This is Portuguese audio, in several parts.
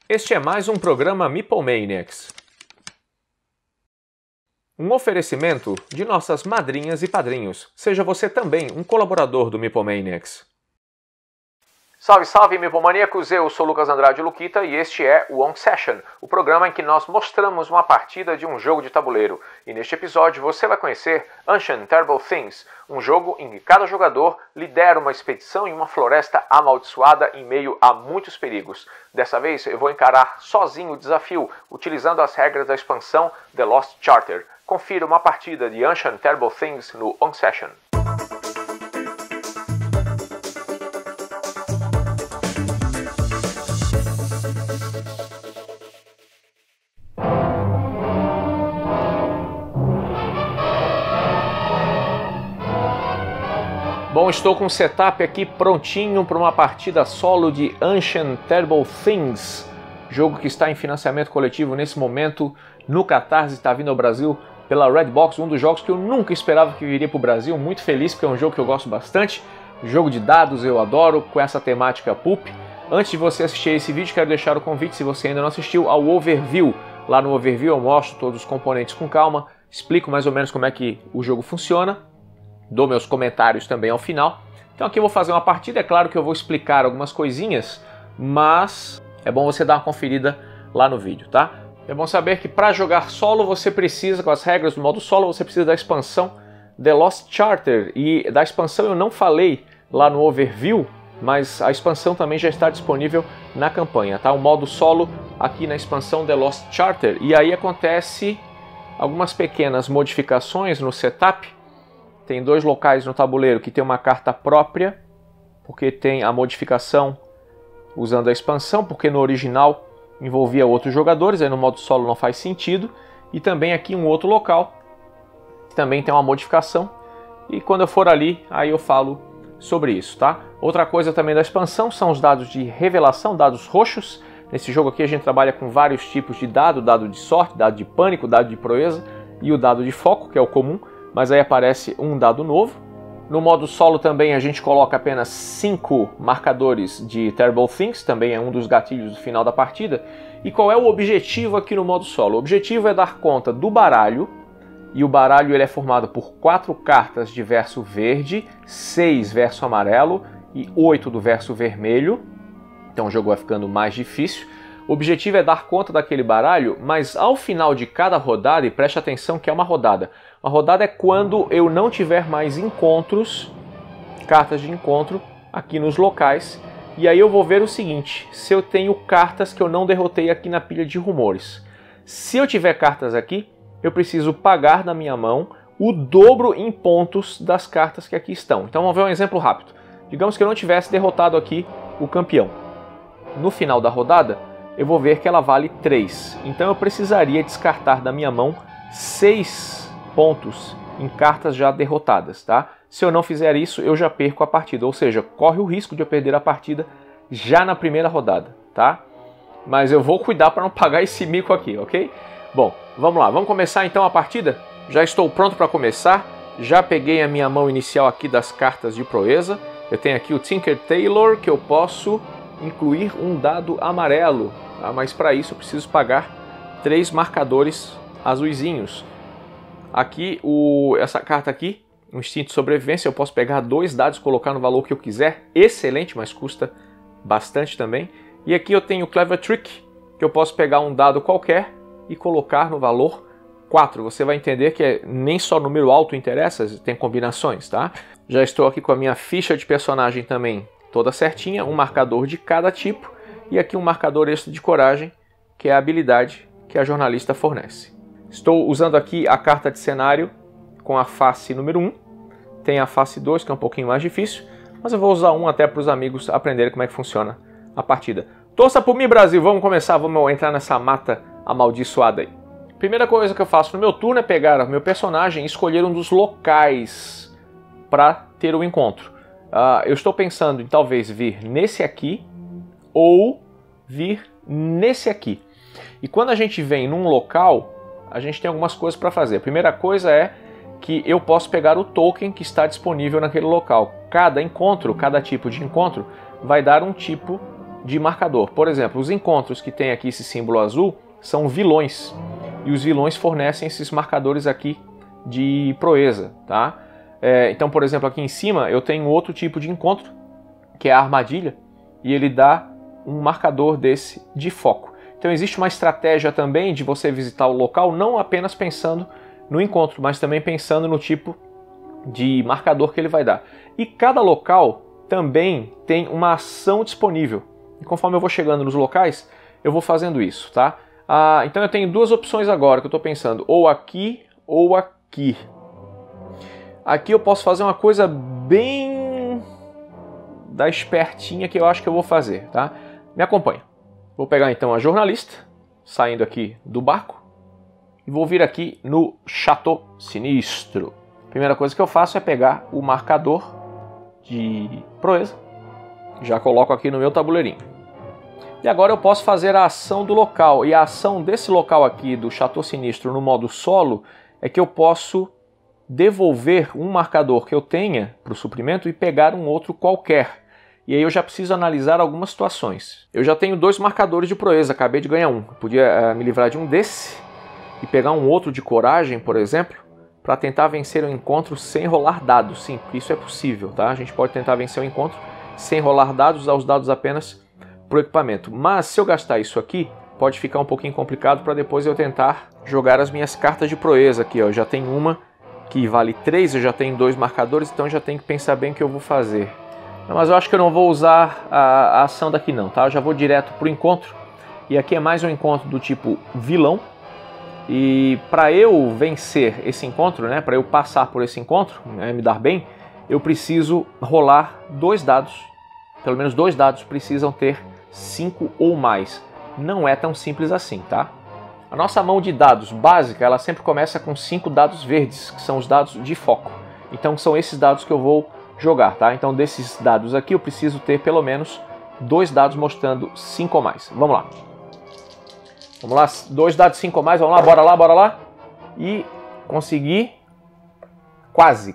Este é mais um programa MeepleManiacs. Um oferecimento de nossas madrinhas e padrinhos. Seja você também um colaborador do MeepleManiacs. Salve, salve, MeepleManiacos! Eu sou Lucas Andrade Luquita e este é o On Session, o programa em que nós mostramos uma partida de um jogo de tabuleiro. E neste episódio você vai conhecer Ancient Terrible Things, um jogo em que cada jogador lidera uma expedição em uma floresta amaldiçoada em meio a muitos perigos. Dessa vez eu vou encarar sozinho o desafio, utilizando as regras da expansão The Lost Charter. Confira uma partida de Ancient Terrible Things no On Session. Bom, estou com o setup aqui prontinho para uma partida solo de Ancient Terrible Things, jogo que está em financiamento coletivo nesse momento no Catarse, está vindo ao Brasil pela Redbox, um dos jogos que eu nunca esperava que viria para o Brasil, muito feliz porque é um jogo que eu gosto bastante, jogo de dados eu adoro, com essa temática pulp. Antes de você assistir esse vídeo, quero deixar o convite, se você ainda não assistiu, ao Overview. Lá no Overview eu mostro todos os componentes com calma, explico mais ou menos como é que o jogo funciona, dou meus comentários também ao final. Então aqui eu vou fazer uma partida, é claro que eu vou explicar algumas coisinhas, mas é bom você dar uma conferida lá no vídeo, tá? É bom saber que para jogar solo você precisa, com as regras do modo solo, você precisa da expansão The Lost Charter. E da expansão eu não falei lá no Overview, mas a expansão também já está disponível na campanha, tá? O modo solo aqui na expansão The Lost Charter. E aí acontece algumas pequenas modificações no setup. Tem dois locais no tabuleiro que tem uma carta própria, porque tem a modificação usando a expansão, porque no original envolvia outros jogadores, aí no modo solo não faz sentido. E também aqui um outro local, também tem uma modificação, e quando eu for ali, aí eu falo sobre isso, tá? Outra coisa também da expansão são os dados de revelação, dados roxos. Nesse jogo aqui a gente trabalha com vários tipos de dado, dado de sorte, dado de pânico, dado de proeza e o dado de foco, que é o comum. Mas aí aparece um dado novo. No modo solo também a gente coloca apenas 5 marcadores de Terrible Things, também é um dos gatilhos do final da partida. E qual é o objetivo aqui no modo solo? O objetivo é dar conta do baralho, e o baralho ele é formado por 4 cartas de verso verde, 6 verso amarelo e 8 do verso vermelho. Então o jogo vai ficando mais difícil. O objetivo é dar conta daquele baralho, mas ao final de cada rodada, e preste atenção que é uma rodada. Uma rodada é quando eu não tiver mais encontros, cartas de encontro, aqui nos locais. E aí eu vou ver o seguinte, se eu tenho cartas que eu não derrotei aqui na pilha de rumores. Se eu tiver cartas aqui, eu preciso pagar na minha mão o dobro em pontos das cartas que aqui estão. Então vamos ver um exemplo rápido. Digamos que eu não tivesse derrotado aqui o campeão. No final da rodada, eu vou ver que ela vale 3. Então eu precisaria descartar da minha mão 6 pontos em cartas já derrotadas, tá? Se eu não fizer isso, eu já perco a partida. Ou seja, corre o risco de eu perder a partida já na primeira rodada, tá? Mas eu vou cuidar para não pagar esse mico aqui, ok? Bom, vamos lá. Vamos começar então a partida? Já estou pronto para começar. Já peguei a minha mão inicial aqui das cartas de proeza. Eu tenho aqui o Tinker Tailor, que eu posso incluir um dado amarelo, tá? Mas para isso eu preciso pagar 3 marcadores azuizinhos. Aqui, essa carta aqui, um instinto de sobrevivência, eu posso pegar 2 dados e colocar no valor que eu quiser, excelente, mas custa bastante também. E aqui eu tenho o Clever Trick, que eu posso pegar um dado qualquer e colocar no valor 4. Você vai entender que nem só número alto interessa, tem combinações, tá? Já estou aqui com a minha ficha de personagem também toda certinha, um marcador de cada tipo, e aqui um marcador extra de coragem, que é a habilidade que a jornalista fornece. Estou usando aqui a carta de cenário com a face número 1, tem a face 2, que é um pouquinho mais difícil, mas eu vou usar um até para os amigos aprenderem como é que funciona a partida. Torça por mim, Brasil! Vamos começar, vamos entrar nessa mata amaldiçoada aí. Primeira coisa que eu faço no meu turno é pegar o meu personagem e escolher um dos locais para ter o encontro. Eu estou pensando em talvez vir nesse aqui ou vir nesse aqui. E quando a gente vem num local, a gente tem algumas coisas para fazer. A primeira coisa é que eu posso pegar o token que está disponível naquele local. Cada encontro, cada tipo de encontro vai dar um tipo de marcador. Por exemplo, os encontros que tem aqui esse símbolo azul são vilões, e os vilões fornecem esses marcadores aqui de proeza, tá? Então, por exemplo, aqui em cima eu tenho outro tipo de encontro, que é a armadilha, e ele dá um marcador desse de foco. Então existe uma estratégia também de você visitar o local não apenas pensando no encontro, mas também pensando no tipo de marcador que ele vai dar. E cada local também tem uma ação disponível. E conforme eu vou chegando nos locais, eu vou fazendo isso, tá? Então eu tenho duas opções agora que eu estou pensando, ou aqui ou aqui. Aqui eu posso fazer uma coisa bem da espertinha que eu acho que eu vou fazer, tá? Me acompanha. Vou pegar então a jornalista, saindo aqui do barco, e vou vir aqui no Chateau Sinistro. Primeira coisa que eu faço é pegar o marcador de proeza, já coloco aqui no meu tabuleirinho. E agora eu posso fazer a ação do local, e a ação desse local aqui do Chateau Sinistro no modo solo é que eu posso devolver um marcador que eu tenha para o suprimento e pegar um outro qualquer. E aí eu já preciso analisar algumas situações. Eu já tenho 2 marcadores de proeza, acabei de ganhar um. Eu podia me livrar de um desse e pegar um outro de coragem, por exemplo, para tentar vencer o encontro sem rolar dados. Sim, porque isso é possível, tá? A gente pode tentar vencer o encontro sem rolar dados, usar os dados apenas para o equipamento. Mas se eu gastar isso aqui, pode ficar um pouquinho complicado para depois eu tentar jogar as minhas cartas de proeza aqui, ó. Eu já tenho uma que vale 3, eu já tenho 2 marcadores, então eu já tenho que pensar bem o que eu vou fazer. Mas eu acho que eu não vou usar a ação daqui não, tá? Eu já vou direto para o encontro. E aqui é mais um encontro do tipo vilão. E para eu vencer esse encontro, né, para eu passar por esse encontro, né, me dar bem, eu preciso rolar 2 dados. Pelo menos 2 dados precisam ter 5 ou mais. Não é tão simples assim, tá? A nossa mão de dados básica, ela sempre começa com 5 dados verdes, que são os dados de foco. Então são esses dados que eu vou jogar, tá? Então desses dados aqui eu preciso ter pelo menos 2 dados mostrando 5 ou mais. Vamos lá. Vamos lá, 2 dados 5 ou mais, vamos lá, bora lá, bora lá. E consegui. Quase.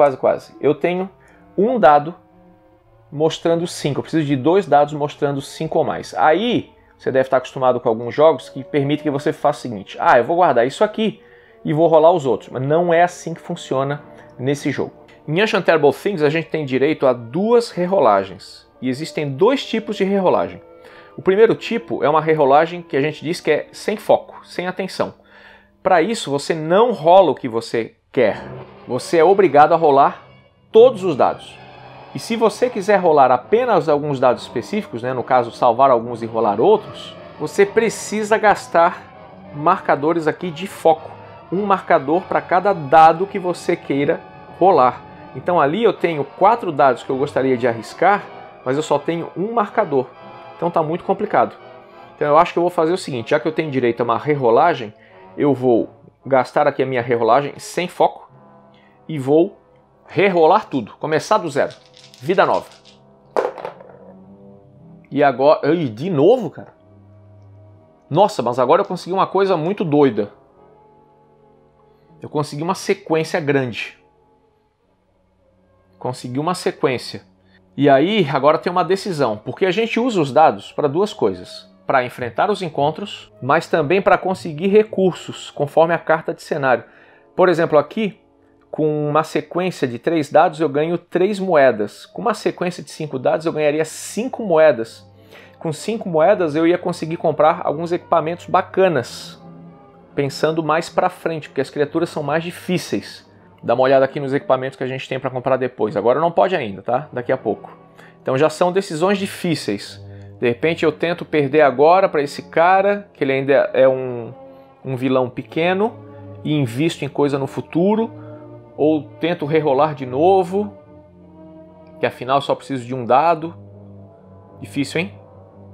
Eu tenho um dado mostrando 5. Eu preciso de 2 dados mostrando 5 ou mais. Aí você deve estar acostumado com alguns jogos que permitem que você faça o seguinte. Eu vou guardar isso aqui e vou rolar os outros. Mas não é assim que funciona nesse jogo. Em Ancient Terrible Things a gente tem direito a 2 rerolagens. E existem 2 tipos de rerolagem. O primeiro tipo é uma rerolagem que a gente diz que é sem foco, sem atenção. Para isso você não rola o que você quer. Você é obrigado a rolar todos os dados. E se você quiser rolar apenas alguns dados específicos, né, no caso salvar alguns e rolar outros, você precisa gastar marcadores aqui de foco. Um marcador para cada dado que você queira rolar. Então ali eu tenho 4 dados que eu gostaria de arriscar, mas eu só tenho um marcador. Então está muito complicado. Então eu acho que eu vou fazer o seguinte, já que eu tenho direito a uma rerolagem, eu vou gastar aqui a minha rerolagem sem foco e vou rerolar tudo, começar do zero. Vida nova. E agora... de novo, cara? Nossa, mas agora eu consegui uma coisa muito doida. Eu consegui uma sequência grande. Consegui uma sequência. E aí, agora tem uma decisão. Porque a gente usa os dados para 2 coisas. Para enfrentar os encontros, mas também para conseguir recursos, conforme a carta de cenário. Por exemplo, aqui... com uma sequência de 3 dados eu ganho 3 moedas. Com uma sequência de 5 dados eu ganharia 5 moedas. Com 5 moedas eu ia conseguir comprar alguns equipamentos bacanas. Pensando mais pra frente, porque as criaturas são mais difíceis. Dá uma olhada aqui nos equipamentos que a gente tem para comprar depois. Agora não pode ainda, tá? Daqui a pouco. Então já são decisões difíceis. De repente eu tento perder agora para esse cara, que ele ainda é um vilão pequeno, e invisto em coisa no futuro. Ou tento rerolar de novo, que afinal eu só preciso de um dado. Difícil, hein?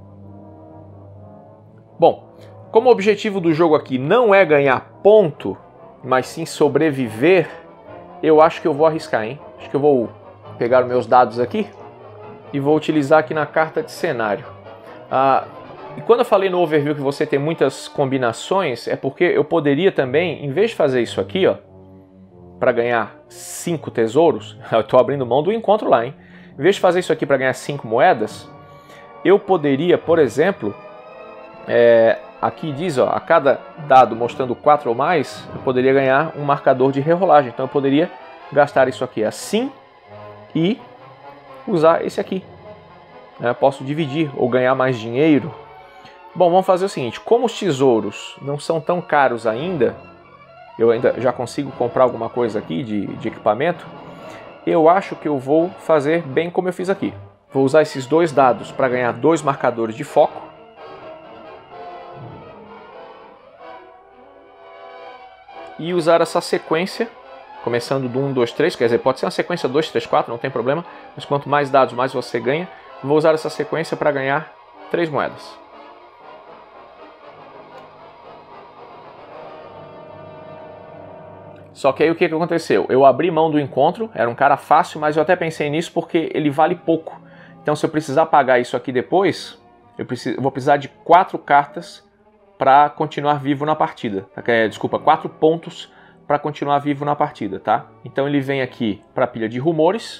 Bom, como o objetivo do jogo aqui não é ganhar ponto, mas sim sobreviver, eu acho que eu vou arriscar, hein? Acho que eu vou pegar os meus dados aqui e vou utilizar aqui na carta de cenário. E quando eu falei no overview que você tem muitas combinações, é porque eu poderia também, em vez de fazer isso aqui, ó, para ganhar 5 tesouros, eu estou abrindo mão do encontro lá, hein? Em vez de fazer isso aqui para ganhar 5 moedas, Eu poderia, por exemplo, aqui diz, ó, a cada dado mostrando 4 ou mais, eu poderia ganhar um marcador de rerolagem. Então eu poderia gastar isso aqui assim e usar esse aqui. Eu posso dividir ou ganhar mais dinheiro. Bom, vamos fazer o seguinte, como os tesouros não são tão caros ainda, eu ainda já consigo comprar alguma coisa aqui de equipamento, eu acho que eu vou fazer bem como eu fiz aqui. Vou usar esses 2 dados para ganhar 2 marcadores de foco. E usar essa sequência, começando do 1, 2, 3, quer dizer, pode ser uma sequência 2, 3, 4, não tem problema, mas quanto mais dados, mais você ganha. Vou usar essa sequência para ganhar 3 moedas. Só que aí o que aconteceu? Eu abri mão do encontro, era um cara fácil, mas eu até pensei nisso porque ele vale pouco. Então se eu precisar pagar isso aqui depois, eu vou precisar de 4 cartas para continuar vivo na partida. Desculpa, 4 pontos para continuar vivo na partida, tá? Então ele vem aqui para a pilha de rumores.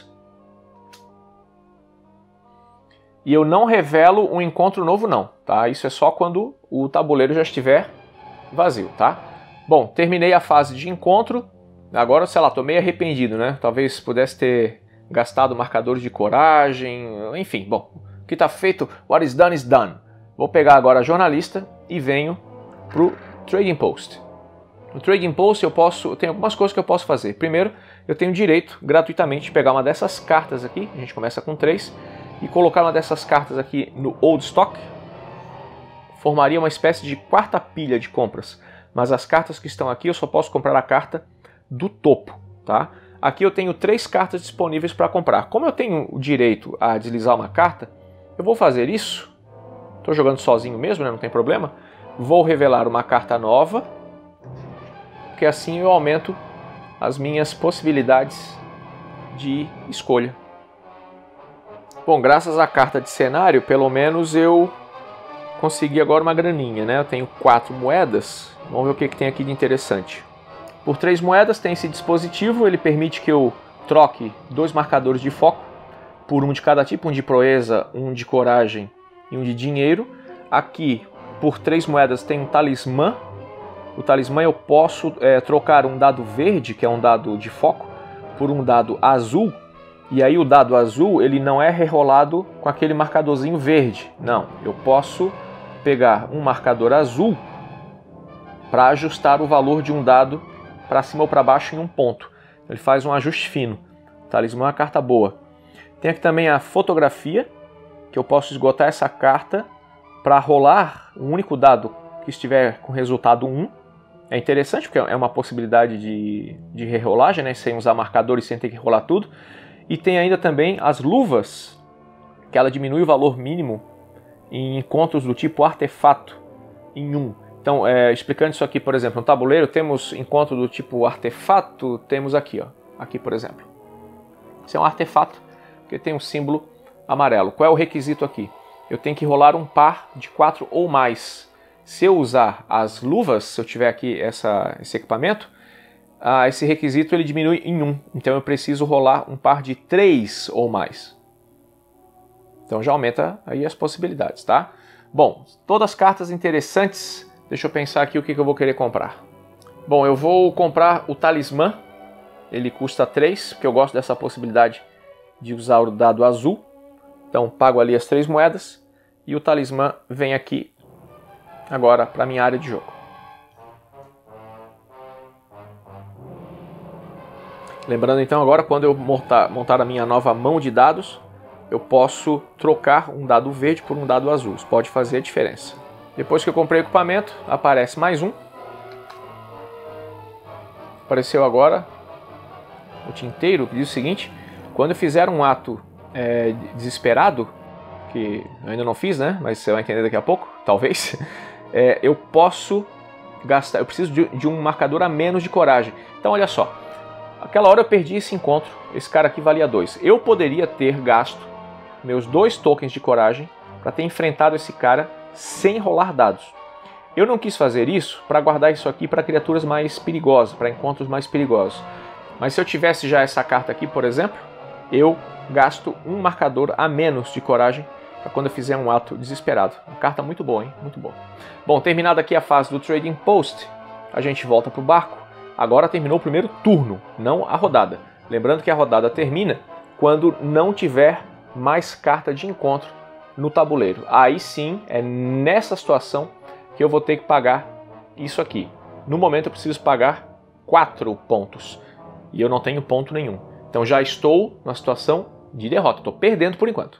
E eu não revelo um encontro novo não, tá? Isso é só quando o tabuleiro já estiver vazio, tá? Bom, terminei a fase de encontro. Agora, sei lá, tô meio arrependido, né? Talvez pudesse ter gastado marcadores de coragem, enfim, bom. O que tá feito, what is done is done. Vou pegar agora a jornalista e venho pro Trading Post. No Trading Post eu tenho algumas coisas que eu posso fazer. Primeiro, eu tenho direito gratuitamente de pegar uma dessas cartas aqui, a gente começa com 3, e colocar uma dessas cartas aqui no Old Stock. Formaria uma espécie de quarta pilha de compras. Mas as cartas que estão aqui eu só posso comprar a carta do topo, tá? Aqui eu tenho 3 cartas disponíveis para comprar. Como eu tenho o direito a deslizar uma carta, eu vou fazer isso. Estou jogando sozinho mesmo, né? Não tem problema. Vou revelar uma carta nova, porque assim eu aumento as minhas possibilidades de escolha. Bom, graças à carta de cenário, pelo menos eu consegui agora uma graninha, né? Eu tenho 4 moedas. Vamos ver o que tem aqui de interessante. Por 3 moedas tem esse dispositivo, ele permite que eu troque 2 marcadores de foco por um de cada tipo, um de proeza, um de coragem e um de dinheiro. Aqui, por 3 moedas tem um talismã. O talismã eu posso trocar um dado verde, que é um dado de foco, por um dado azul. E aí o dado azul ele não é rerolado com aquele marcadorzinho verde. Não, eu posso pegar um marcador azul para ajustar o valor de um dado para cima ou para baixo em um ponto. Ele faz um ajuste fino. O talismã é uma carta boa. Tem aqui também a fotografia, que eu posso esgotar essa carta para rolar um único dado que estiver com resultado 1. É interessante porque é uma possibilidade de rerolagem, né, sem usar marcadores, sem ter que rolar tudo. E tem ainda também as luvas, que ela diminui o valor mínimo em encontros do tipo artefato em 1. Então, explicando isso aqui, por exemplo, no tabuleiro temos encontro do tipo artefato, temos aqui, ó, aqui por exemplo. Isso é um artefato que tem um símbolo amarelo. Qual é o requisito aqui? Eu tenho que rolar um par de 4 ou mais. Se eu usar as luvas, se eu tiver aqui esse equipamento, esse requisito ele diminui em 1. Então eu preciso rolar um par de 3 ou mais. Então já aumenta aí as possibilidades, tá? Bom, todas as cartas interessantes. Deixa eu pensar aqui o que eu vou querer comprar. Bom, eu vou comprar o talismã. Ele custa 3, porque eu gosto dessa possibilidade de usar o dado azul. Então pago ali as 3 moedas. E o talismã vem aqui agora para a minha área de jogo. Lembrando então agora, quando eu montar a minha nova mão de dados, eu posso trocar um dado verde por um dado azul. Isso pode fazer a diferença. Depois que eu comprei o equipamento, aparece mais um. Apareceu agora o tinteiro, que diz o seguinte: quando eu fizer um ato desesperado, que eu ainda não fiz, né? Mas você vai entender daqui a pouco, talvez, eu posso gastar, eu preciso de um marcador a menos de coragem. Então olha só, aquela hora eu perdi esse encontro, esse cara aqui valia 2. Eu poderia ter gasto meus 2 tokens de coragem para ter enfrentado esse cara sem rolar dados. Eu não quis fazer isso para guardar isso aqui para criaturas mais perigosas, para encontros mais perigosos. Mas se eu tivesse já essa carta aqui, por exemplo, eu gasto um marcador a menos de coragem para quando eu fizer um ato desesperado. Uma carta muito boa, hein? Muito boa. Bom, terminada aqui a fase do Trading Post, a gente volta para o barco. Agora terminou o primeiro turno, não a rodada. Lembrando que a rodada termina quando não tiver mais carta de encontro no tabuleiro. Aí sim, é nessa situação que eu vou ter que pagar isso aqui. No momento eu preciso pagar 4 pontos. E eu não tenho ponto nenhum. Então já estou na situação de derrota. Estou perdendo por enquanto.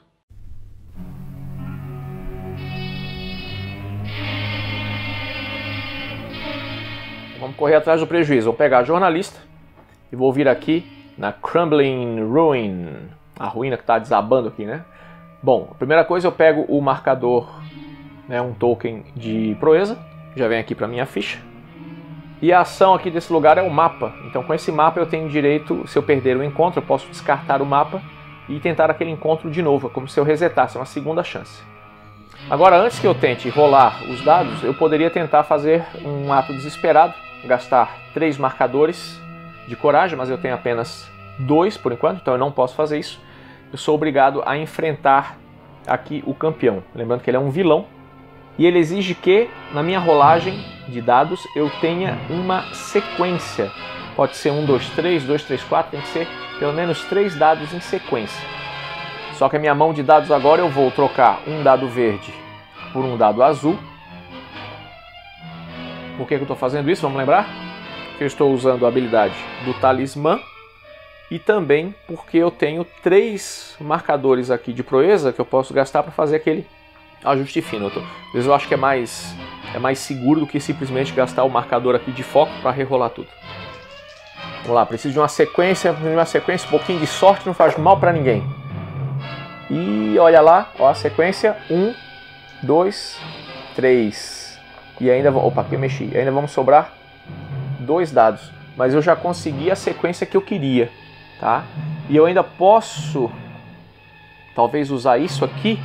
Vamos correr atrás do prejuízo. Vou pegar a jornalista e vou vir aqui na Crumbling Ruin. A ruína que está desabando aqui, né? Bom, a primeira coisa eu pego o marcador, né, um token de proeza. Já vem aqui para minha ficha. E a ação aqui desse lugar é o mapa. Então com esse mapa eu tenho direito, se eu perder o encontro, eu posso descartar o mapa e tentar aquele encontro de novo. É como se eu resetasse, é uma segunda chance. Agora, antes que eu tente rolar os dados, eu poderia tentar fazer um ato desesperado, gastar 3 marcadores de coragem, mas eu tenho apenas 2 por enquanto, então eu não posso fazer isso. Eu sou obrigado a enfrentar aqui o campeão. Lembrando que ele é um vilão. E ele exige que, na minha rolagem de dados, eu tenha uma sequência. Pode ser 1, 2, 3, 2, 3, 4, tem que ser pelo menos 3 dados em sequência. Só que a minha mão de dados agora eu vou trocar um dado verde por um dado azul. Por que eu estou fazendo isso? Vamos lembrar? Porque eu estou usando a habilidade do talismã. E também porque eu tenho 3 marcadores aqui de proeza que eu posso gastar para fazer aquele ajuste fino. Às vezes eu acho que é mais seguro do que simplesmente gastar o marcador aqui de foco para rerolar tudo. Vamos lá, preciso de uma sequência, um pouquinho de sorte não faz mal para ninguém. E olha lá, ó, a sequência 1, 2, 3. E ainda opa, aqui eu mexi. Ainda vamos sobrar 2 dados, mas eu já consegui a sequência que eu queria. Tá? E eu ainda posso talvez usar isso aqui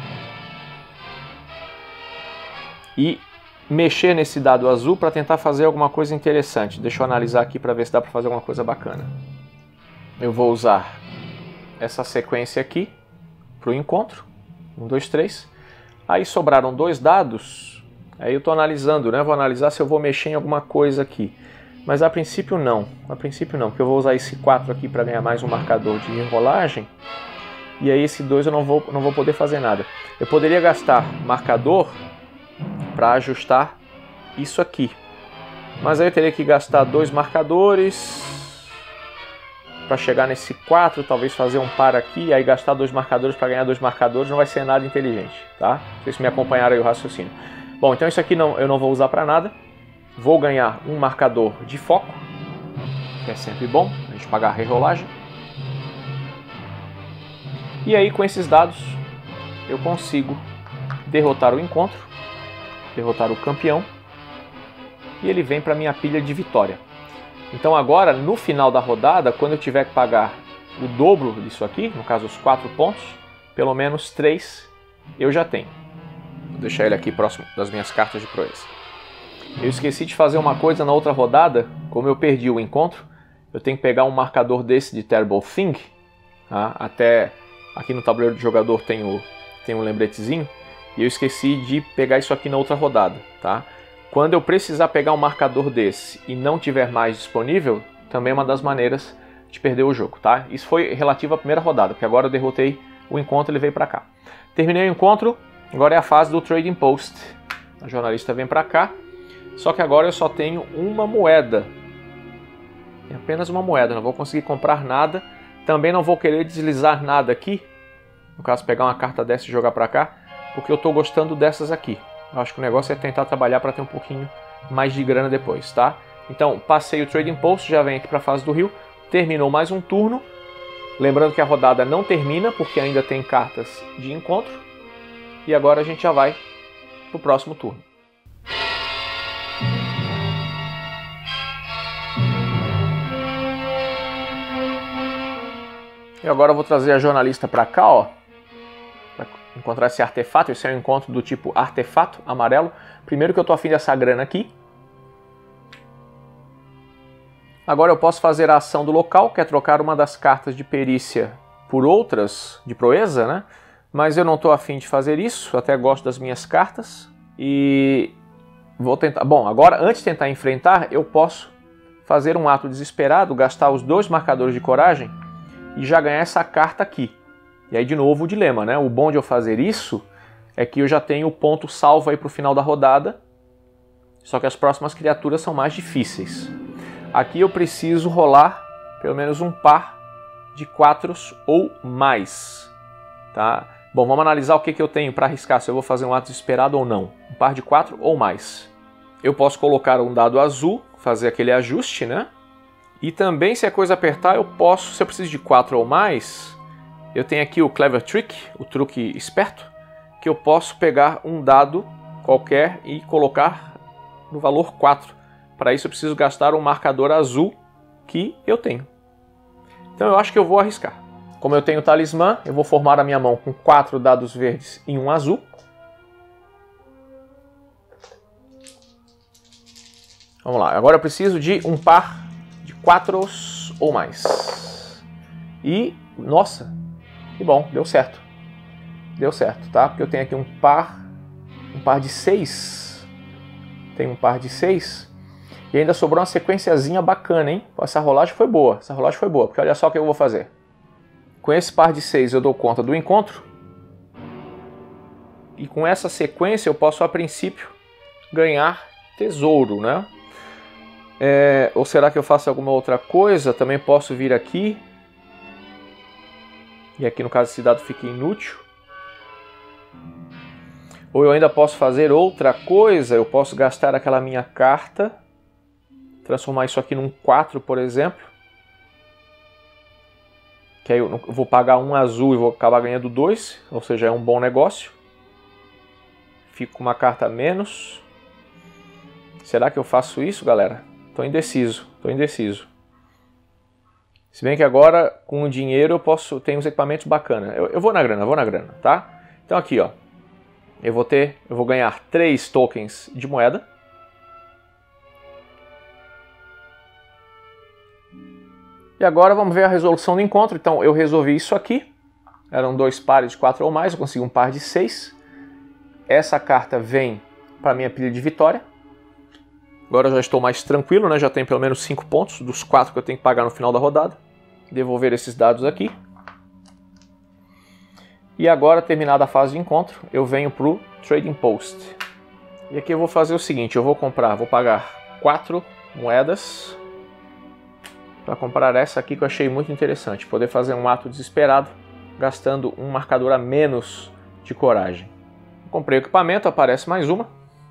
e mexer nesse dado azul para tentar fazer alguma coisa interessante. Deixa eu analisar aqui para ver se dá para fazer alguma coisa bacana. Eu vou usar essa sequência aqui para o encontro. 1, 2, 3. Aí sobraram 2 dados. Aí eu estou analisando, né? Vou analisar se eu vou mexer em alguma coisa aqui. Mas a princípio não, porque eu vou usar esse 4 aqui para ganhar mais um marcador de enrolagem. E aí esse 2 eu não vou poder fazer nada. Eu poderia gastar marcador para ajustar isso aqui. Mas aí eu teria que gastar 2 marcadores para chegar nesse 4, talvez fazer um par aqui, aí gastar 2 marcadores para ganhar 2 marcadores, não vai ser nada inteligente, tá? Vocês me acompanharam aí o raciocínio. Bom, então isso aqui eu não vou usar para nada. Vou ganhar um marcador de foco, que é sempre bom, a gente pagar a rerolagem. E aí com esses dados eu consigo derrotar o encontro, derrotar o campeão, e ele vem para minha pilha de vitória. Então agora, no final da rodada, quando eu tiver que pagar o dobro disso aqui, no caso os 4 pontos, pelo menos 3 eu já tenho. Vou deixar ele aqui próximo das minhas cartas de proeza. Eu esqueci de fazer uma coisa na outra rodada, como eu perdi o encontro, eu tenho que pegar um marcador desse de Terrible Thing, tá? Até aqui no tabuleiro de jogador tem um lembretezinho, e eu esqueci de pegar isso aqui na outra rodada, tá? Quando eu precisar pegar um marcador desse e não tiver mais disponível, também é uma das maneiras de perder o jogo, tá? Isso foi relativo à primeira rodada, porque agora eu derrotei o encontro e ele veio para cá. Terminei o encontro, agora é a fase do Trading Post. A jornalista vem para cá. Só que agora eu só tenho uma moeda. Tem apenas uma moeda, não vou conseguir comprar nada. Também não vou querer deslizar nada aqui. No caso, pegar uma carta dessa e jogar para cá. Porque eu estou gostando dessas aqui. Eu acho que o negócio é tentar trabalhar para ter um pouquinho mais de grana depois, tá? Então, passei o Trading Post, já vem aqui para a fase do rio. Terminou mais um turno. Lembrando que a rodada não termina, porque ainda tem cartas de encontro. E agora a gente já vai para o próximo turno. E agora eu vou trazer a jornalista para cá, ó, para encontrar esse artefato. Esse é um encontro do tipo artefato amarelo. Primeiro que eu tô afim dessa grana aqui. Agora eu posso fazer a ação do local, que é trocar uma das cartas de perícia por outras de proeza, né? Mas eu não estou afim de fazer isso, até gosto das minhas cartas. E vou tentar... Bom, agora antes de tentar enfrentar, eu posso fazer um ato desesperado, gastar os 2 marcadores de coragem e já ganhar essa carta aqui. E aí de novo o dilema, né? O bom de eu fazer isso é que eu já tenho o ponto salvo aí para o final da rodada, só que as próximas criaturas são mais difíceis. Aqui eu preciso rolar pelo menos um par de 4 ou mais, tá? Bom, vamos analisar o que eu tenho para arriscar, se eu vou fazer um ato desesperado ou não. Um par de 4 ou mais. Eu posso colocar um dado azul, fazer aquele ajuste, né? E também, se a coisa apertar, eu posso, se eu preciso de 4 ou mais, eu tenho aqui o Clever Trick, o truque esperto, que eu posso pegar um dado qualquer e colocar no valor 4. Para isso eu preciso gastar um marcador azul que eu tenho. Então eu acho que eu vou arriscar. Como eu tenho o talismã, eu vou formar a minha mão com 4 dados verdes e um azul. Vamos lá, agora eu preciso de um par de 4 ou mais. E, nossa, que bom, deu certo. Deu certo, tá? Porque eu tenho aqui um par de 6. Tem um par de 6. E ainda sobrou uma sequenciazinha bacana, hein? Essa rolagem foi boa, porque olha só o que eu vou fazer. Com esse par de 6 eu dou conta do encontro. E com essa sequência eu posso, a princípio, ganhar tesouro, né? Ou será que eu faço alguma outra coisa? Também posso vir aqui. E aqui no caso esse dado fica inútil. Ou eu ainda posso fazer outra coisa. Eu posso gastar aquela minha carta. Transformar isso aqui num 4, por exemplo. Que aí eu vou pagar um azul e vou acabar ganhando 2, ou seja, é um bom negócio. Fico com uma carta a menos. Será que eu faço isso, galera? Tô indeciso. Se bem que agora, com o dinheiro, eu tenho uns equipamentos bacanas. Eu vou na grana, tá? Então aqui, ó. Eu vou ganhar 3 tokens de moeda. E agora vamos ver a resolução do encontro. Então eu resolvi isso aqui. Eram 2 pares de 4 ou mais, eu consegui um par de 6. Essa carta vem para a minha pilha de vitória. Agora eu já estou mais tranquilo, né? Já tenho pelo menos 5 pontos dos 4 que eu tenho que pagar no final da rodada. Devolver esses dados aqui. E agora, terminada a fase de encontro, eu venho para o Trading Post. E aqui eu vou fazer o seguinte, vou pagar 4 moedas para comprar essa aqui que eu achei muito interessante. Poder fazer um ato desesperado, gastando um marcador a menos de coragem. Comprei o equipamento, aparece mais uma.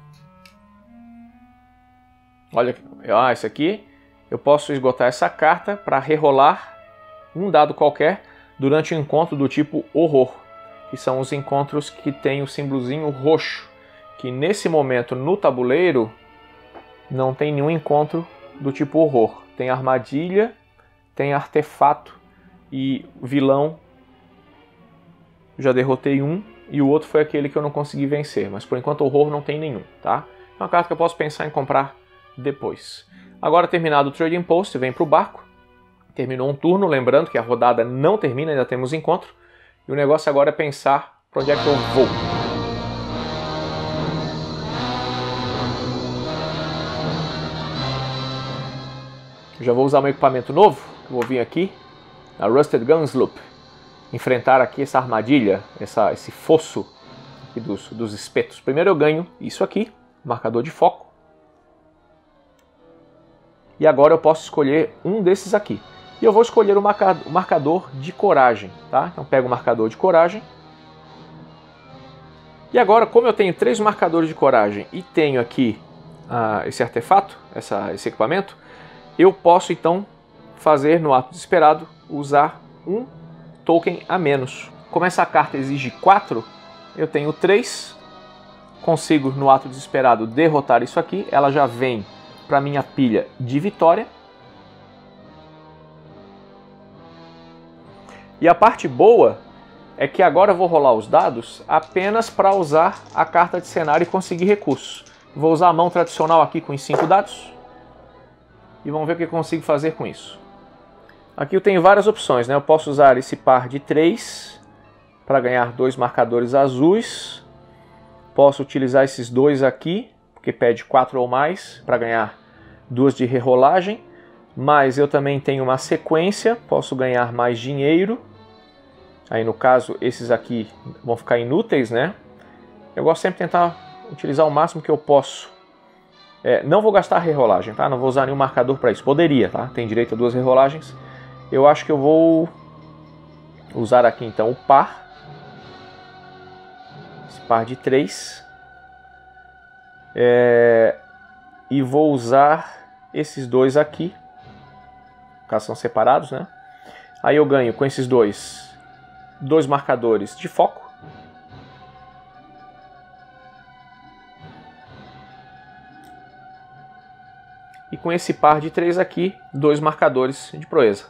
Olha, esse aqui, eu posso esgotar essa carta para rerolar um dado qualquer durante um encontro do tipo horror. Que são os encontros que tem o símbolozinho roxo. Que nesse momento no tabuleiro não tem nenhum encontro do tipo horror. Tem armadilha, tem artefato e vilão. Já derrotei um e o outro foi aquele que eu não consegui vencer. Mas por enquanto horror não tem nenhum, tá? É uma carta que eu posso pensar em comprar depois. Agora terminado o Trading Post, vem para o barco. Terminou um turno, lembrando que a rodada não termina, ainda temos encontro. E o negócio agora é pensar para onde é que eu vou. Já vou usar meu equipamento novo, vou vir aqui, na Rusted Gunsloop, enfrentar aqui essa armadilha, esse fosso aqui dos espetos. Primeiro eu ganho isso aqui, marcador de foco. E agora eu posso escolher um desses aqui. E eu vou escolher o marcador de coragem, tá? Então pego o marcador de coragem. E agora, como eu tenho 3 marcadores de coragem e tenho aqui esse artefato, esse equipamento, eu posso então fazer no ato desesperado, usar um token a menos. Como essa carta exige 4, eu tenho 3, consigo no ato desesperado derrotar isso aqui, ela já vem para minha pilha de vitória. E a parte boa é que agora eu vou rolar os dados apenas para usar a carta de cenário e conseguir recursos. Vou usar a mão tradicional aqui com os 5 dados. E vamos ver o que eu consigo fazer com isso. Aqui eu tenho várias opções, né? Eu posso usar esse par de 3 para ganhar 2 marcadores azuis. Posso utilizar esses 2 aqui, porque pede 4 ou mais, para ganhar 2 de rerolagem. Mas eu também tenho uma sequência, posso ganhar mais dinheiro. Aí no caso, esses aqui vão ficar inúteis, né? Eu gosto sempre de tentar utilizar o máximo que eu posso. Não vou gastar rerolagem, tá? Não vou usar nenhum marcador para isso. Poderia, tá? Tem direito a 2 rerolagens. Eu acho que eu vou usar aqui então o par. Esse par de 3. E vou usar esses 2 aqui. Caso são separados, né? Aí eu ganho com esses 2 marcadores de foco. E com esse par de 3 aqui, 2 marcadores de proeza.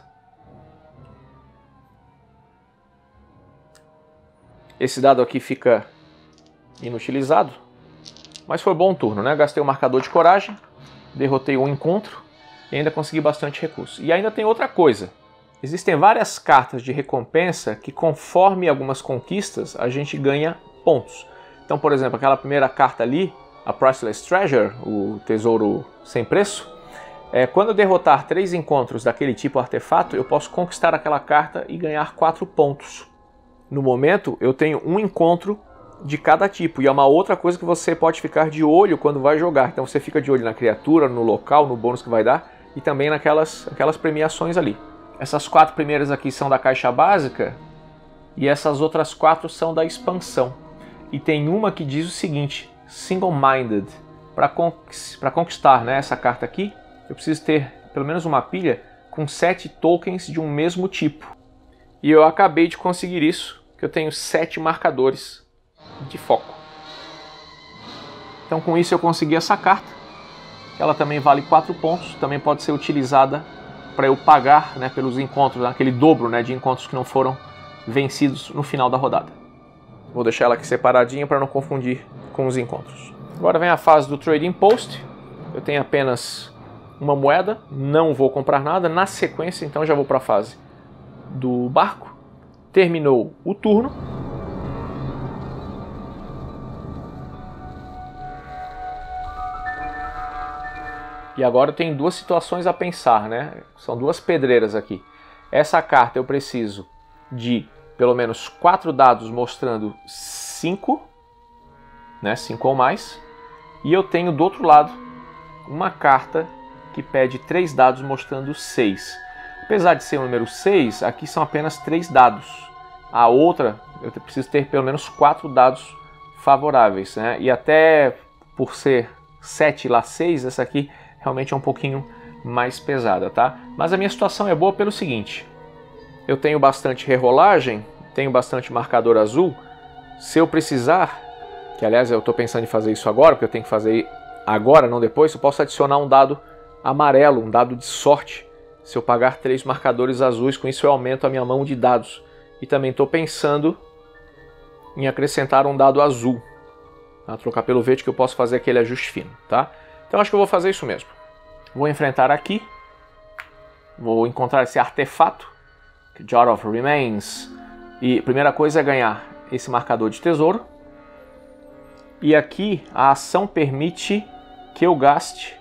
Esse dado aqui fica inutilizado, mas foi bom turno, né? Gastei o marcador de coragem, derrotei um encontro e ainda consegui bastante recurso. E ainda tem outra coisa. Existem várias cartas de recompensa que, conforme algumas conquistas, a gente ganha pontos. Então, por exemplo, aquela primeira carta ali, a Priceless Treasure, o tesouro sem preço, quando eu derrotar 3 encontros daquele tipo artefato, eu posso conquistar aquela carta e ganhar 4 pontos. No momento, eu tenho um encontro de cada tipo, e é uma outra coisa que você pode ficar de olho quando vai jogar. Então você fica de olho na criatura, no local, no bônus que vai dar, e também naquelas premiações ali. Essas 4 primeiras aqui são da caixa básica, e essas outras 4 são da expansão. E tem uma que diz o seguinte, Single-Minded. Para conquistar, né, essa carta aqui, eu preciso ter pelo menos uma pilha com 7 tokens de um mesmo tipo. E eu acabei de conseguir isso, que eu tenho 7 marcadores de foco. Então com isso eu consegui essa carta. Ela também vale 4 pontos, também pode ser utilizada para eu pagar, né, pelos encontros, aquele dobro, né, de encontros que não foram vencidos no final da rodada. Vou deixar ela aqui separadinha para não confundir com os encontros. Agora vem a fase do Trading Post. Eu tenho apenas uma moeda, não vou comprar nada. Na sequência, então, já vou para a fase do barco. Terminou o turno. E agora eu tenho 2 situações a pensar, né? São 2 pedreiras aqui. Essa carta eu preciso de pelo menos 4 dados mostrando 5, né? 5 ou mais. E eu tenho do outro lado uma carta que pede 3 dados mostrando 6. Apesar de ser o número 6, aqui são apenas 3 dados. A outra, eu preciso ter pelo menos 4 dados favoráveis, né? E até por ser 7 lá 6, essa aqui realmente é um pouquinho mais pesada, tá? Mas a minha situação é boa pelo seguinte. Eu tenho bastante rerolagem, tenho bastante marcador azul. Se eu precisar, que aliás eu estou pensando em fazer isso agora, porque eu tenho que fazer agora, não depois, eu posso adicionar um dado amarelo, um dado de sorte. Se eu pagar 3 marcadores azuis, com isso eu aumento a minha mão de dados. E também estou pensando em acrescentar um dado azul, a trocar pelo verde, que eu posso fazer aquele ajuste fino, tá? Então acho que eu vou fazer isso mesmo. Vou enfrentar aqui, vou encontrar esse artefato, Jar of Remains, e a primeira coisa é ganhar esse marcador de tesouro. E aqui a ação permite que eu gaste.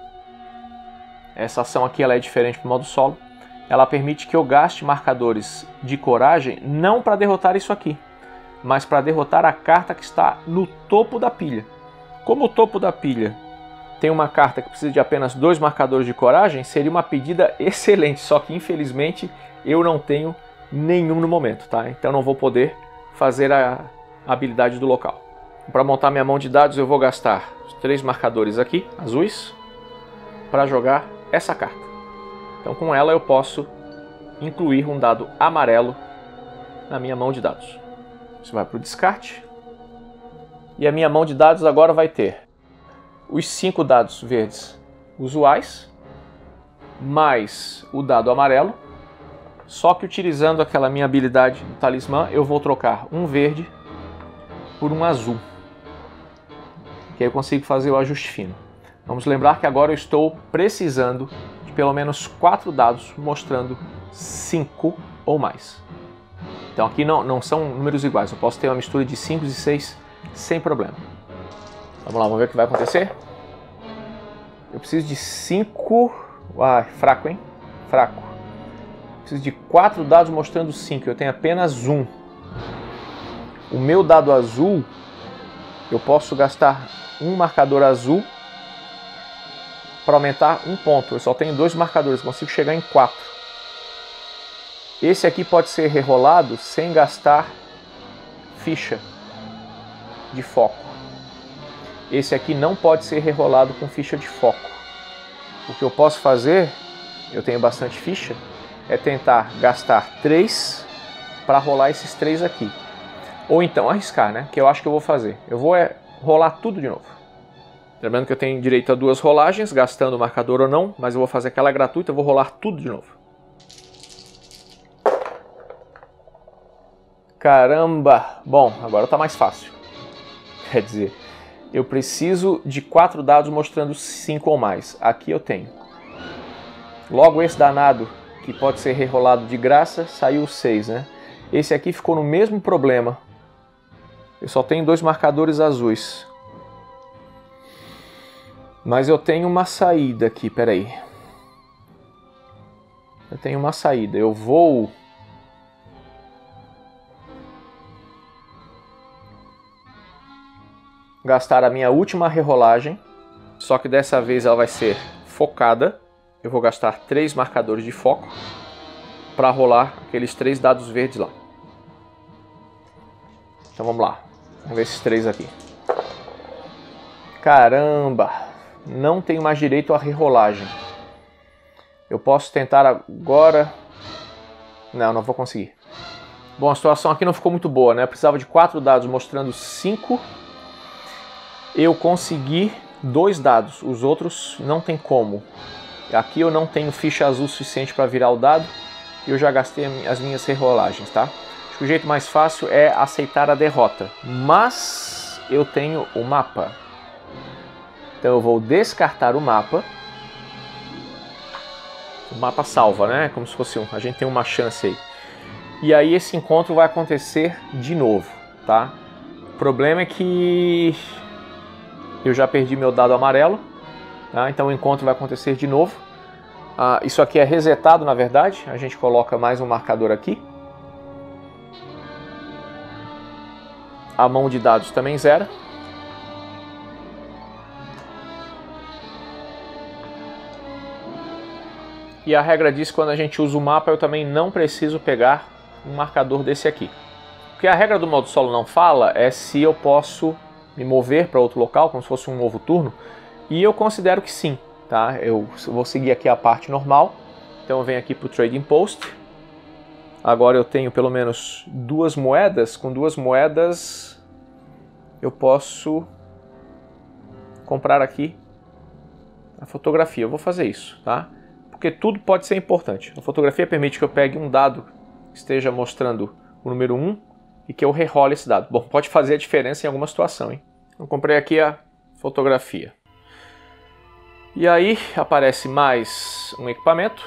Essa ação aqui ela é diferente do modo solo. Ela permite que eu gaste marcadores de coragem não para derrotar isso aqui, mas para derrotar a carta que está no topo da pilha. Como o topo da pilha tem uma carta que precisa de apenas 2 marcadores de coragem, seria uma pedida excelente, só que infelizmente eu não tenho nenhum no momento, tá? Então não vou poder fazer a habilidade do local. Para montar minha mão de dados eu vou gastar os 3 marcadores aqui, azuis, para jogar essa carta. Então com ela eu posso incluir um dado amarelo na minha mão de dados. Isso vai para o descarte. E a minha mão de dados agora vai ter os 5 dados verdes usuais, mais o dado amarelo, só que utilizando aquela minha habilidade do talismã, eu vou trocar um verde por um azul, que aí eu consigo fazer o ajuste fino. Vamos lembrar que agora eu estou precisando de pelo menos 4 dados mostrando 5 ou mais. Então aqui não são números iguais, eu posso ter uma mistura de 5 e 6 sem problema. Vamos lá, vamos ver o que vai acontecer. Eu preciso de 5... Ah, fraco, hein? Fraco. Preciso de 4 dados mostrando 5, eu tenho apenas 1. O meu dado azul, eu posso gastar um marcador azul para aumentar um ponto. Eu só tenho 2 marcadores, consigo chegar em 4. Esse aqui pode ser rerolado sem gastar ficha de foco. Esse aqui não pode ser rerolado com ficha de foco. O que eu posso fazer, eu tenho bastante ficha, é tentar gastar 3 para rolar esses 3 aqui. Ou então arriscar, né? Que eu acho que eu vou fazer. Eu vou rolar tudo de novo. Lembrando que eu tenho direito a 2 rolagens, gastando o marcador ou não, mas eu vou fazer aquela gratuita, eu vou rolar tudo de novo. Caramba! Bom, agora tá mais fácil. Quer dizer, eu preciso de 4 dados mostrando 5 ou mais. Aqui eu tenho. Logo esse danado, que pode ser rerolado de graça, saiu 6, né? Esse aqui ficou no mesmo problema. Eu só tenho 2 marcadores azuis. Mas eu tenho uma saída aqui, peraí. Eu tenho uma saída. Eu vou... gastar a minha última rerolagem, só que dessa vez ela vai ser focada. Eu vou gastar 3 marcadores de foco para rolar aqueles 3 dados verdes lá. Então vamos lá, vamos ver esses 3 aqui. Caramba, não tenho mais direito à rerolagem. Eu posso tentar agora... Não vou conseguir. Bom, a situação aqui não ficou muito boa, né? Eu precisava de 4 dados mostrando 5. Eu consegui 2 dados, os outros não tem como. Aqui eu não tenho ficha azul suficiente para virar o dado e eu já gastei as minhas rerolagens, tá? Acho que o jeito mais fácil é aceitar a derrota, mas eu tenho o mapa. Então eu vou descartar o mapa. O mapa salva, né? Como se fosse um. A gente tem uma chance aí. E aí esse encontro vai acontecer de novo, tá? O problema é que... eu já perdi meu dado amarelo, tá? Então o encontro vai acontecer de novo. Isso aqui é resetado, na verdade. A gente coloca mais um marcador aqui. A mão de dados também zera. E a regra diz que quando a gente usa o mapa, eu também não preciso pegar um marcador desse aqui. O que a regra do modo solo não fala é se eu posso me mover para outro local, como se fosse um novo turno, e eu considero que sim, tá? Eu vou seguir aqui a parte normal, então eu venho aqui para o Trading Post. Agora eu tenho pelo menos 2 moedas, com 2 moedas eu posso comprar aqui a fotografia. Eu vou fazer isso, tá? Porque tudo pode ser importante. A fotografia permite que eu pegue um dado que esteja mostrando o número 1 e que eu rerole esse dado. Bom, pode fazer a diferença em alguma situação, hein? Eu comprei aqui a fotografia. E aí aparece mais um equipamento.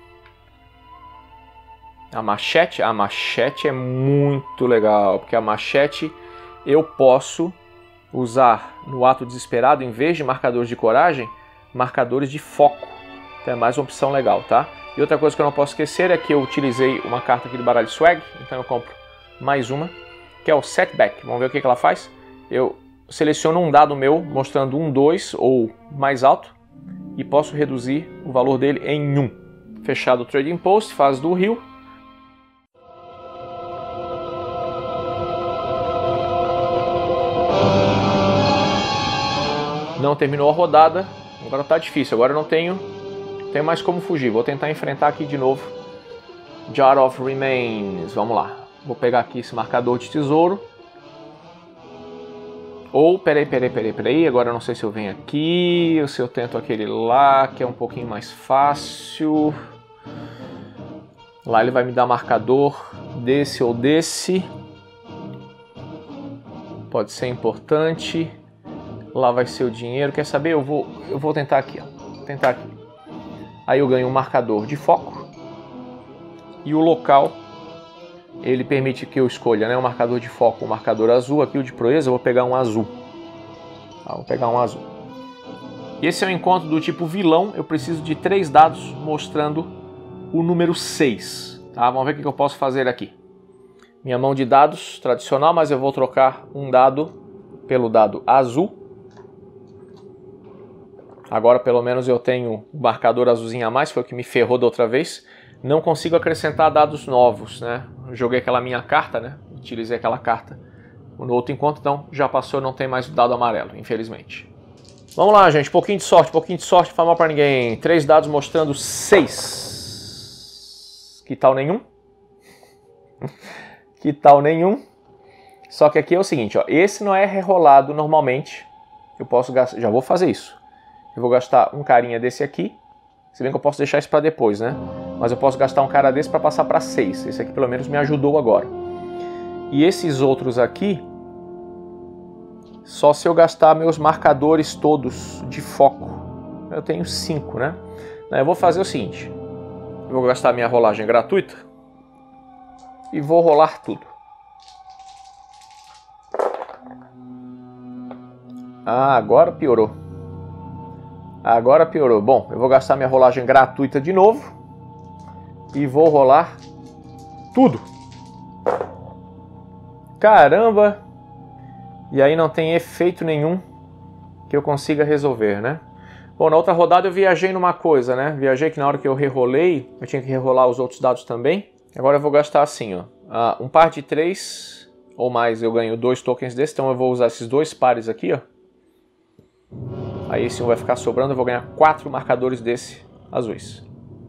A machete. A machete é muito legal, porque a machete eu posso usar no ato desesperado, em vez de marcadores de coragem, marcadores de foco. Então é mais uma opção legal, tá? E outra coisa que eu não posso esquecer é que eu utilizei uma carta aqui do baralho Swag, então eu compro mais uma, que é o Setback. Vamos ver o que ela faz. Eu seleciono um dado meu mostrando 1, 2 ou mais alto e posso reduzir o valor dele em 1. Fechado o Trading Post, fase do rio. Não terminou a rodada, agora tá difícil, agora eu não tenho mais como fugir. Vou tentar enfrentar aqui de novo Jar of Remains, vamos lá. Vou pegar aqui esse marcador de tesouro. Ou, peraí, agora eu não sei se eu venho aqui ou se eu tento aquele lá, que é um pouquinho mais fácil. Lá ele vai me dar marcador desse ou desse. Pode ser importante. Lá vai ser o dinheiro. Quer saber? Eu vou tentar aqui, ó. Vou tentar aqui. Aí eu ganho um marcador de foco. E o local ele permite que eu escolha, né, um marcador de foco, um marcador azul. Aqui o de proeza eu vou pegar um azul. Vou pegar um azul. Esse é um encontro do tipo vilão. Eu preciso de 3 dados mostrando o número 6. Tá? Vamos ver o que eu posso fazer aqui. Minha mão de dados tradicional, mas eu vou trocar um dado pelo dado azul. Agora pelo menos eu tenho o marcador azulzinho a mais, foi o que me ferrou da outra vez. Não consigo acrescentar dados novos, né? Joguei aquela minha carta, né? Utilizei aquela carta no outro encontro, então já passou, não tem mais o dado amarelo, infelizmente. Vamos lá, gente, pouquinho de sorte, não faz mal pra ninguém. 3 dados mostrando 6. Que tal nenhum? Que tal nenhum? Só que aqui é o seguinte, ó, esse não é rerolado normalmente. Eu posso gastar, já vou fazer isso. Eu vou gastar um carinha desse aqui. Se bem que eu posso deixar isso para depois, né? Mas eu posso gastar um cara desse para passar para 6. Esse aqui pelo menos me ajudou agora. E esses outros aqui, só se eu gastar meus marcadores todos de foco. Eu tenho 5, né? Eu vou fazer o seguinte. Eu vou gastar minha rolagem gratuita e vou rolar tudo. Ah, agora piorou. Agora piorou. Bom, eu vou gastar minha rolagem gratuita de novo e vou rolar tudo. Caramba! E aí não tem efeito nenhum que eu consiga resolver, né? Bom, na outra rodada eu viajei numa coisa, né? Viajei que na hora que eu rerolei, eu tinha que rerolar os outros dados também. Agora eu vou gastar assim, ó. Um par de 3 ou mais eu ganho 2 tokens desse, então eu vou usar esses 2 pares aqui, ó. Aí esse um vai ficar sobrando, eu vou ganhar 4 marcadores desse azuis.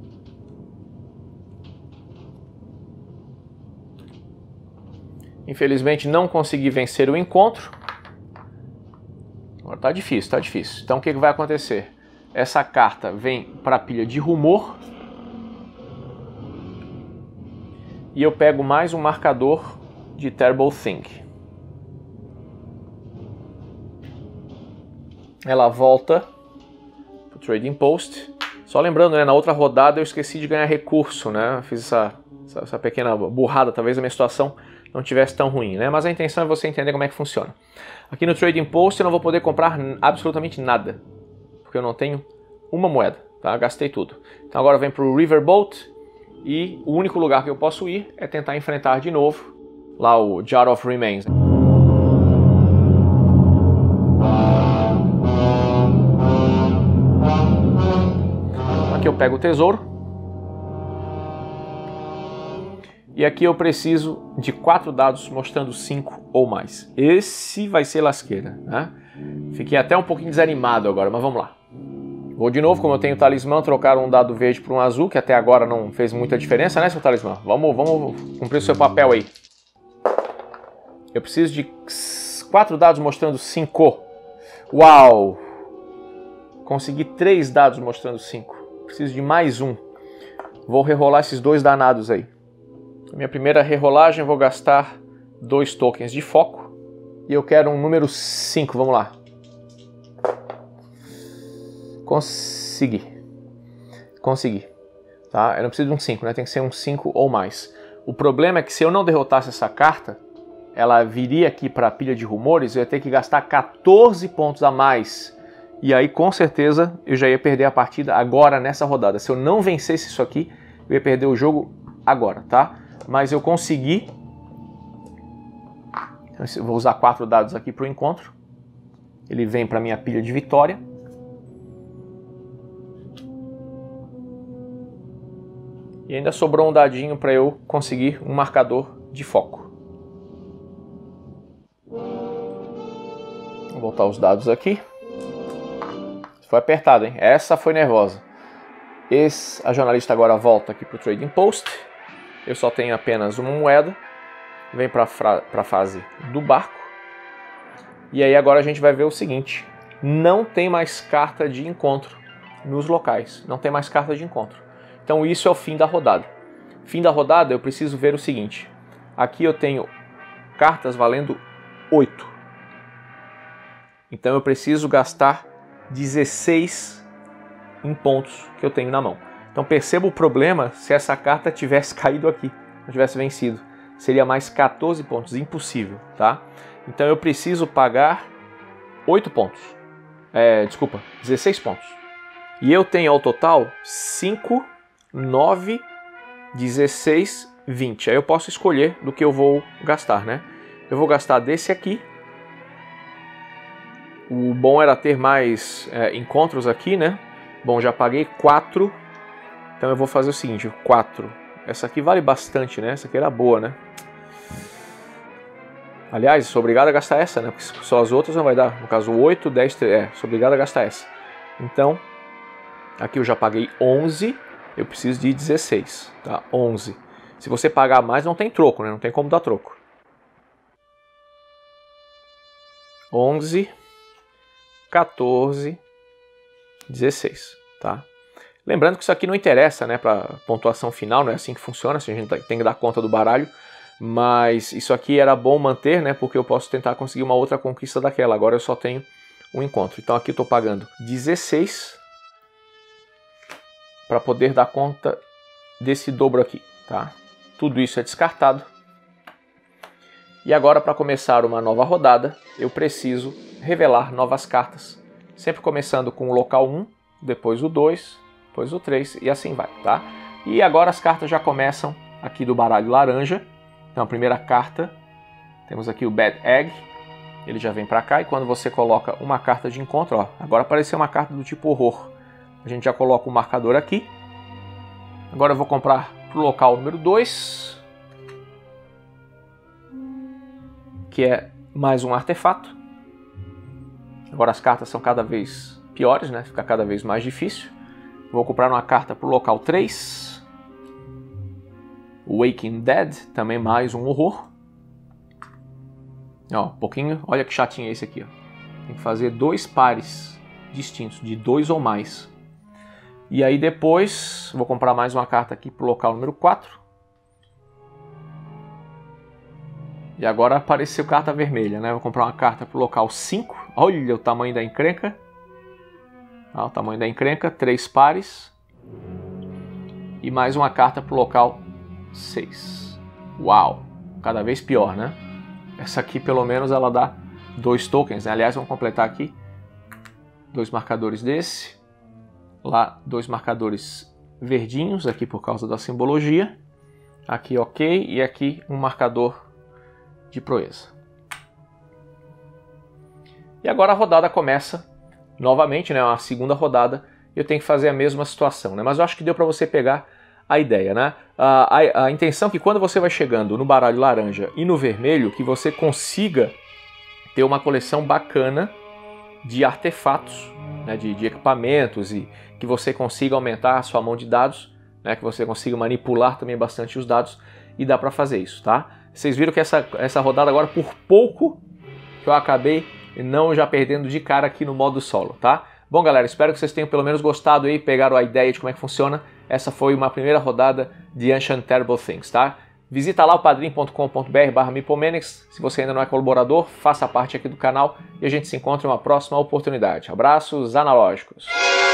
Infelizmente não consegui vencer o encontro. Agora tá difícil, tá difícil. Então o que vai acontecer? Essa carta vem para a pilha de rumor. E eu pego mais um marcador de Terrible Thing. Ela volta para o Trading Post. Só lembrando, né, na outra rodada eu esqueci de ganhar recurso, né? Fiz essa pequena burrada, talvez a minha situação não tivesse tão ruim, né? Mas a intenção é você entender como é que funciona. Aqui no Trading Post eu não vou poder comprar absolutamente nada, porque eu não tenho uma moeda, tá? Gastei tudo. Então agora vem para o Riverboat e o único lugar que eu posso ir é tentar enfrentar de novo lá o Jar of Remains. Aqui eu pego o tesouro. E aqui eu preciso de 4 dados mostrando 5 ou mais. Esse vai ser lasqueira, né? Fiquei até um pouquinho desanimado agora, mas vamos lá. Vou de novo, como eu tenho talismã, trocar um dado verde por um azul, que até agora não fez muita diferença, né, seu talismã? Vamos cumprir o seu papel aí. Eu preciso de 4 dados mostrando 5. Uau! Consegui 3 dados mostrando 5. Preciso de mais um. Vou rerolar esses 2 danados aí. Minha primeira rerolagem eu vou gastar 2 tokens de foco. E eu quero um número 5, vamos lá. Consegui. Tá? Eu não preciso de um 5, né? Tem que ser um 5 ou mais. O problema é que se eu não derrotasse essa carta, ela viria aqui para a pilha de rumores e eu ia ter que gastar 14 pontos a mais. E aí com certeza eu já ia perder a partida agora nessa rodada. Se eu não vencesse isso aqui, eu ia perder o jogo agora, tá? Mas eu consegui. Eu vou usar 4 dados aqui para o encontro. Ele vem para minha pilha de vitória. E ainda sobrou um dadinho para eu conseguir um marcador de foco. Vou botar os dados aqui. Foi apertado, hein? Essa foi nervosa. A jornalista agora volta aqui para o Trading Post. Eu só tenho apenas uma moeda. Vem para a fase do barco. E aí agora a gente vai ver o seguinte. Não tem mais carta de encontro nos locais. Não tem mais carta de encontro. Então isso é o fim da rodada. Fim da rodada eu preciso ver o seguinte. Aqui eu tenho cartas valendo 8. Então eu preciso gastar 16 em pontos que eu tenho na mão. Então perceba o problema se essa carta tivesse caído aqui, não tivesse vencido. seria mais 14 pontos, impossível, tá? Então eu preciso pagar 8 pontos, 16 pontos. E eu tenho ao total 5, 9, 16, 20. Aí eu posso escolher do que eu vou gastar, né? Eu vou gastar desse aqui. O bom era ter mais encontros aqui, né? Bom, já paguei 4. Então eu vou fazer o seguinte, 4. Essa aqui vale bastante, né? Essa aqui era boa, né? Aliás, sou obrigado a gastar essa, né? Porque só as outras não vai dar. No caso, 8, 10, 13. Sou obrigado a gastar essa. Então, aqui eu já paguei 11. Eu preciso de 16, tá? 11. Se você pagar mais, não tem troco, né? Não tem como dar troco. 11, 14, 16, tá? Lembrando que isso aqui não interessa, né, para pontuação final, não é assim que funciona, a gente tem que dar conta do baralho, mas isso aqui era bom manter, né, porque eu posso tentar conseguir uma outra conquista daquela, agora eu só tenho um encontro. Então aqui eu estou pagando 16 para poder dar conta desse dobro aqui, tá? Tudo isso é descartado. E agora, para começar uma nova rodada, eu preciso revelar novas cartas, sempre começando com o local 1, depois o 2, depois o 3 e assim vai, tá? E agora as cartas já começam aqui do baralho laranja. Então a primeira carta, temos aqui o Bad Egg, ele já vem para cá e quando você coloca uma carta de encontro, ó, agora apareceu uma carta do tipo horror. A gente já coloca o marcador aqui. Agora eu vou comprar para o local número 2, que é mais um artefato. Agora as cartas são cada vez piores, né? Fica cada vez mais difícil. Vou comprar uma carta para o local 3. Waking Dead, também mais um horror. Ó, um pouquinho, olha que chatinho é esse aqui. Ó. Tem que fazer 2 pares distintos, de 2 ou mais. E aí depois, vou comprar mais uma carta aqui para o local número 4. E agora apareceu carta vermelha, né? Vou comprar uma carta para o local 5. Olha o tamanho da encrenca. Olha o tamanho da encrenca, 3 pares. E mais uma carta para o local 6. Uau! Cada vez pior, né? Essa aqui pelo menos ela dá 2 tokens, né? Aliás, vamos completar aqui. 2 marcadores desse. Lá 2 marcadores verdinhos, aqui por causa da simbologia. Aqui ok, e aqui um marcador de proeza. E agora a rodada começa novamente, né? Uma segunda rodada. Eu tenho que fazer a mesma situação, né? Mas eu acho que deu para você pegar a ideia, né? A intenção é que quando você vai chegando no baralho laranja e no vermelho, que você consiga ter uma coleção bacana de artefatos, né? de equipamentos e que você consiga aumentar a sua mão de dados, né? Que você consiga manipular também bastante os dados e dá para fazer isso, tá? Vocês viram que essa rodada agora, por pouco, que eu acabei não já perdendo de cara aqui no modo solo, tá? Bom, galera, espero que vocês tenham pelo menos gostado aí, pegaram a ideia de como é que funciona. Essa foi uma primeira rodada de Ancient Terrible Things, tá? Visita lá o padrim.com.br/Meeplemanix. Se você ainda não é colaborador, faça parte aqui do canal e a gente se encontra em uma próxima oportunidade. Abraços analógicos!